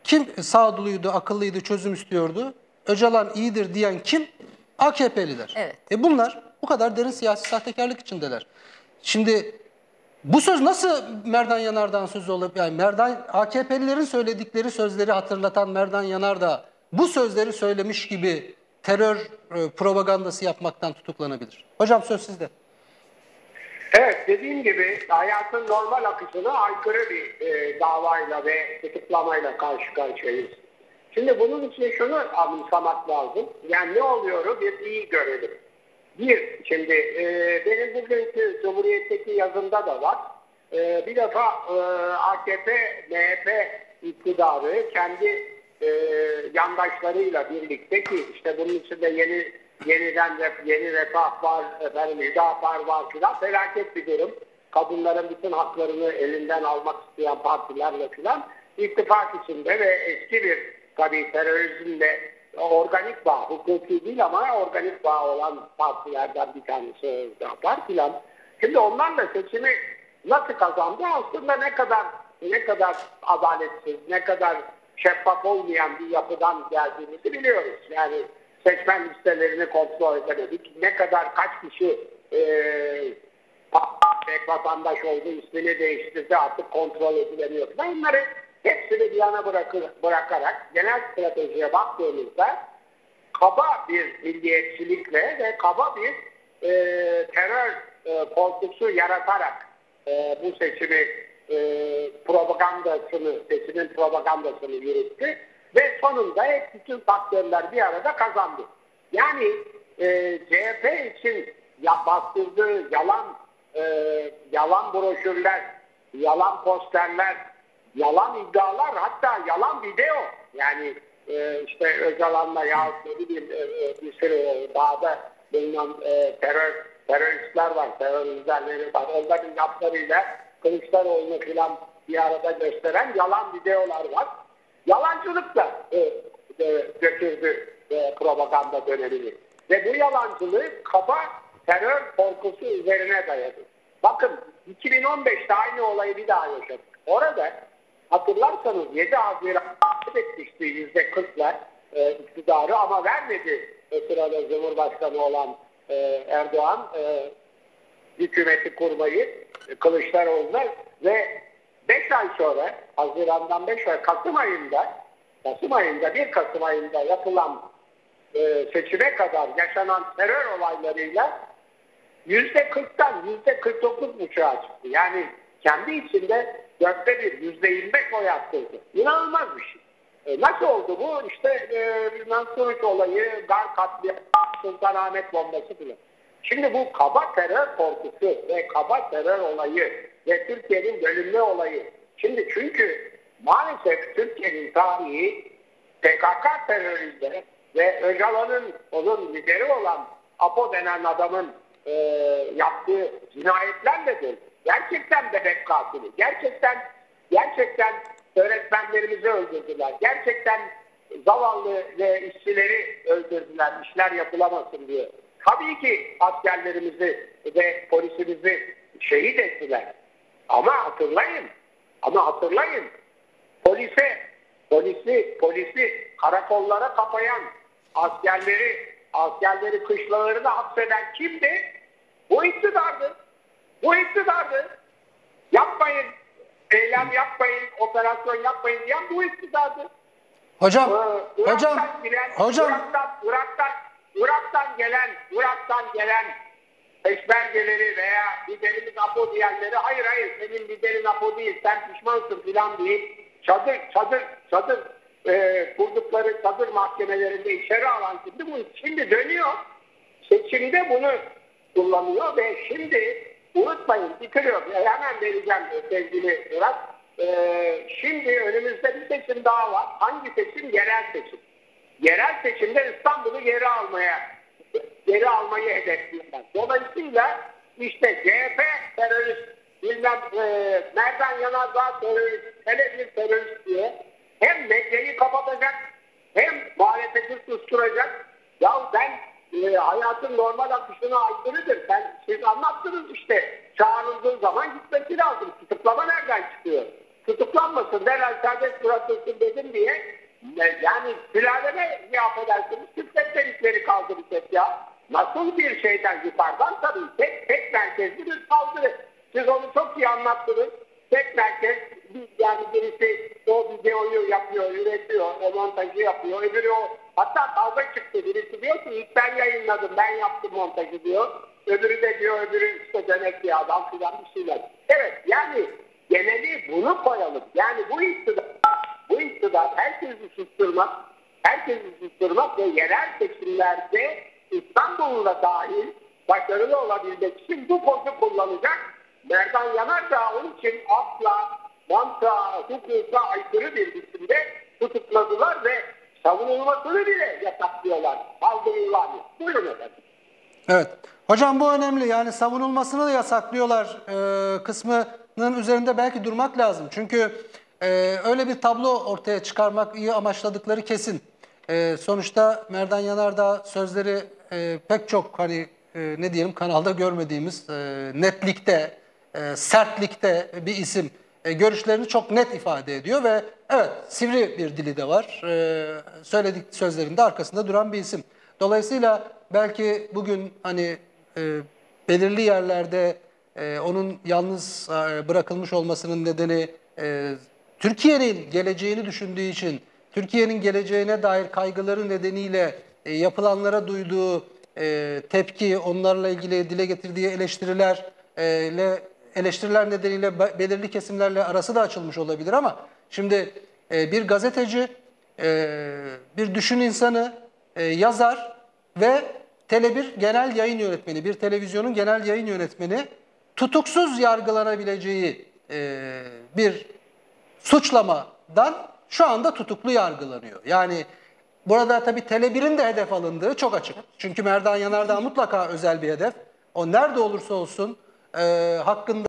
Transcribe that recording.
Kim sağduyuydu, akıllıydı, çözüm istiyordu? Öcalan iyidir diyen kim? AKP'liler. Evet. Bunlar bu kadar derin siyasi sahtekarlık içindeler. Şimdi bu söz nasıl Merdan Yanardağ'ın sözü olup, yani AKP'lilerin söyledikleri sözleri hatırlatan Merdan Yanardağ bu sözleri söylemiş gibi terör propagandası yapmaktan tutuklanabilir? Hocam söz sizde. Evet, dediğim gibi hayatın normal akışına aykırı bir davayla ve tutuklamayla karşı karşıyayız. Şimdi bunun için şunu anımsamak lazım. Yani ne oluyor bir iyi görelim. Şimdi benim bugünkü Cumhuriyet'teki yazımda da var. Bir defa AKP, MHP iktidarı kendi yandaşlarıyla birlikte, ki işte bunun içinde yeni Refah var, Hüdapar var filan, felaket bir durum. Kadınların bütün haklarını elinden almak isteyen partilerle filan ittifak içinde ve eski bir tabii terörizmle organik bağ, hukuki değil ama organik bağ olan partilerden bir tanesi Hüdapar filan. Şimdi onlarla seçimi nasıl kazandı? Aslında ne kadar adaletsiz, ne kadar şeffaf olmayan bir yapıdan geldiğimizi biliyoruz. Yani seçmen listelerini kontrol edemedik. Ne kadar kaç kişi vatandaş oldu, ismini değiştirdi, artık kontrol edilemiyor. Bunları hepsini bir yana bırakarak genel stratejiye baktığımızda kaba bir milliyetçilikle ve kaba bir terör korkusu yaratarak bu seçimin propagandasını yürüttü ve sonunda hep bütün faktörler bir arada kazandı. Yani CHP için bastırdığı yalan broşürler, yalan posterler, yalan iddialar, hatta yalan video, yani işte Öcalan'la ya bir sürü dağda bulunan teröristler var, terör üzerleri var. Onların yaplarıyla Kılıçdaroğlu'nu filan bir arada gösteren yalan videolar var. Yalancılık da götürdü propaganda dönemini. Ve bu yalancılığı kaba terör korkusu üzerine dayadı. Bakın 2015'te aynı olayı bir daha yaşadık. Orada hatırlarsanız 7 Haziran etmişti %40'lar iktidarı, ama vermedi o sırada Cumhurbaşkanı olan Erdoğan hükümeti kurmayı Kılıçdaroğlu'na ve 5 ay sonra, Haziran'dan 5 ay, Kasım ayında yapılan seçime kadar yaşanan terör olaylarıyla %40'tan %49,5'a çıktı. Yani kendi içinde 1/4, %25 oy arttırdı. İnanılmaz bir şey. Nasıl oldu bu? İşte Mansuruç olayı, Gar katliamı, Sultanahmet bombası filan. Şimdi bu kaba terör korkusu ve kaba terör olayı ve Türkiye'nin bölünme olayı. Şimdi çünkü maalesef Türkiye'nin tarihi PKK teröristleri ve Öcalan'ın, onun lideri olan Apo denen adamın yaptığı cinayetlerle dolu. Gerçekten bebek katili. Gerçekten öğretmenlerimizi öldürdüler. Gerçekten zavallı ve işçileri öldürdüler, işler yapılamasın diye. Tabii ki askerlerimizi ve polisimizi şehit ettiler. Ama hatırlayın. Polisi karakollara kapayan, askerleri kışlalarına hapseden kimdi? Bu iktidardı. Yapmayın, eylem yapmayın, operasyon yapmayın diyen bu iktidardı. Hocam. Irak'tan gelen peşmergeleri veya liderimiz Apo diyenleri, hayır senin liderin Apo değil, sen pişmansın filan deyip çadır kurdukları çadır mahkemelerinde içeri alan şimdi dönüyor. Seçimde bunu kullanıyor ve şimdi unutmayın, bitiriyor. Hemen vereceğim sevgili Murat. Şimdi önümüzde bir seçim daha var. Hangi seçim? Yerel seçim. Yerel seçimde İstanbul'u geri almayı hedefliyorlar. Dolayısıyla işte CHP terörist, Merdan Yanardağ terörist, hele bir terörist diye hem medyayı kapatacak hem muhalefeti susturacak. Ya ben hayatın normal akışına aykırıdır. Siz anlattınız işte. Çağrıldığı zaman gitmesi lazım. Tutuklama nereden çıkıyor? tutuklanmasın, derhal serbest bırakılsın dedim diye yani sülaleme ne affedersiniz Türkmenleri kaldıracak ya. Nasıl bir şeyden yukarıdan tabii tek merkezli bir saldırı. Siz onu çok iyi anlattınız. Tek merkez yani birisi o videoyu yapıyor, üretiyor, o montajı yapıyor. Öbürü o hatta kavga çıktı. Birisi diyor ki ilk ben yayınladım, ben yaptım montajı diyor. Öbürü de diyor, öbürü işte demek ki adam filan bir şeyler. Evet yani geneli bunu koyalım. Yani bu iktidar herkesi susturmak ve yerel seçimlerde İstanbul'da dahil başarılı olabilmek için bu kozu kullanacak. Merdan Yanar da onun için asla mantığa, hukuka aykırı bir biçimde tutukladılar ve savunulmasını bile yasaklıyorlar. Kaldırıyorlar. Buyurun efendim. Evet. Hocam bu önemli. Yani savunulmasını da yasaklıyorlar kısmının üzerinde belki durmak lazım. Çünkü öyle bir tablo ortaya çıkarmak iyi amaçladıkları kesin. Sonuçta Merdan Yanardağ sözleri pek çok hani ne diyelim kanalda görmediğimiz netlikte, sertlikte bir isim. Görüşlerini çok net ifade ediyor ve evet sivri bir dili de var. Söyledik sözlerinde arkasında duran bir isim. Dolayısıyla belki bugün hani belirli yerlerde onun yalnız bırakılmış olmasının nedeni Türkiye'nin geleceğini düşündüğü için, Türkiye'nin geleceğine dair kaygıları nedeniyle yapılanlara duyduğu tepki, onlarla ilgili dile getirdiği eleştiriler nedeniyle belirli kesimlerle arası da açılmış olabilir ama şimdi bir gazeteci, bir düşün insanı, yazar ve Tele1 genel yayın yönetmeni, bir televizyonun genel yayın yönetmeni tutuksuz yargılanabileceği bir suçlamadan şu anda tutuklu yargılanıyor. Yani burada tabii Tele1'in de hedef alındığı çok açık. Çünkü Merdan Yanardağ mutlaka özel bir hedef. O nerede olursa olsun hakkında